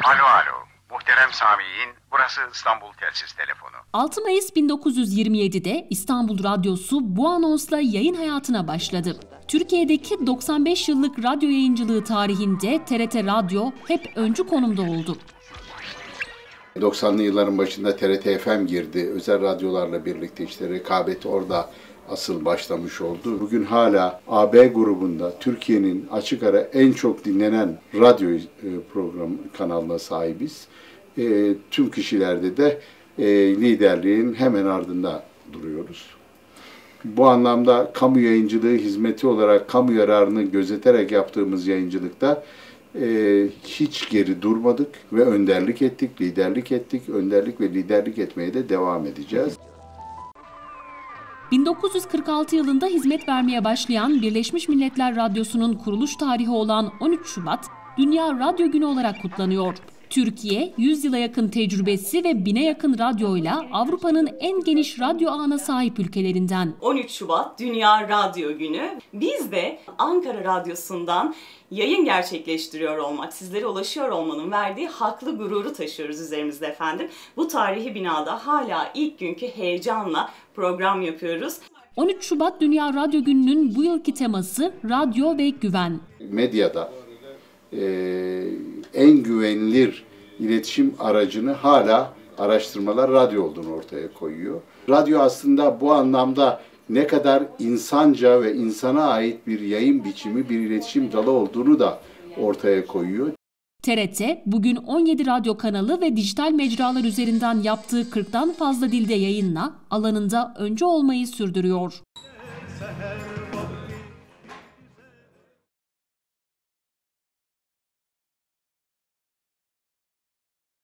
Alo alo. Muhterem Sami'in, burası İstanbul Telsiz Telefonu. 6 Mayıs 1927'de İstanbul Radyosu bu anonsla yayın hayatına başladı. Türkiye'deki 95 yıllık radyo yayıncılığı tarihinde TRT Radyo hep öncü konumda oldu. 90'lı yılların başında TRT FM girdi. Özel radyolarla birlikte işte rekabet orada asıl başlamış oldu. Bugün hala AB grubunda Türkiye'nin açık ara en çok dinlenen radyo program kanalına sahibiz. Tüm kişilerde de liderliğin hemen ardında duruyoruz. Bu anlamda kamu yayıncılığı hizmeti olarak kamu yararını gözeterek yaptığımız yayıncılıkta hiç geri durmadık ve önderlik ettik, liderlik ettik, önderlik ve liderlik etmeye de devam edeceğiz. 1946 yılında hizmet vermeye başlayan Birleşmiş Milletler Radyosu'nun kuruluş tarihi olan 13 Şubat, Dünya Radyo Günü olarak kutlanıyor. Türkiye, 100 yıla yakın tecrübesi ve 1000'e yakın radyoyla Avrupa'nın en geniş radyo ağına sahip ülkelerinden. 13 Şubat Dünya Radyo Günü. Biz de Ankara Radyosu'ndan yayın gerçekleştiriyor olmak, sizlere ulaşıyor olmanın verdiği haklı gururu taşıyoruz üzerimizde efendim. Bu tarihi binada hala ilk günkü heyecanla program yapıyoruz. 13 Şubat Dünya Radyo Günü'nün bu yılki teması radyo ve güven. Medyada en güvenilir iletişim aracını hala araştırmalar radyo olduğunu ortaya koyuyor. Radyo aslında bu anlamda ne kadar insanca ve insana ait bir yayın biçimi, bir iletişim dalı olduğunu da ortaya koyuyor. TRT bugün 17 radyo kanalı ve dijital mecralar üzerinden yaptığı 40'tan fazla dilde yayınla alanında öncü olmayı sürdürüyor.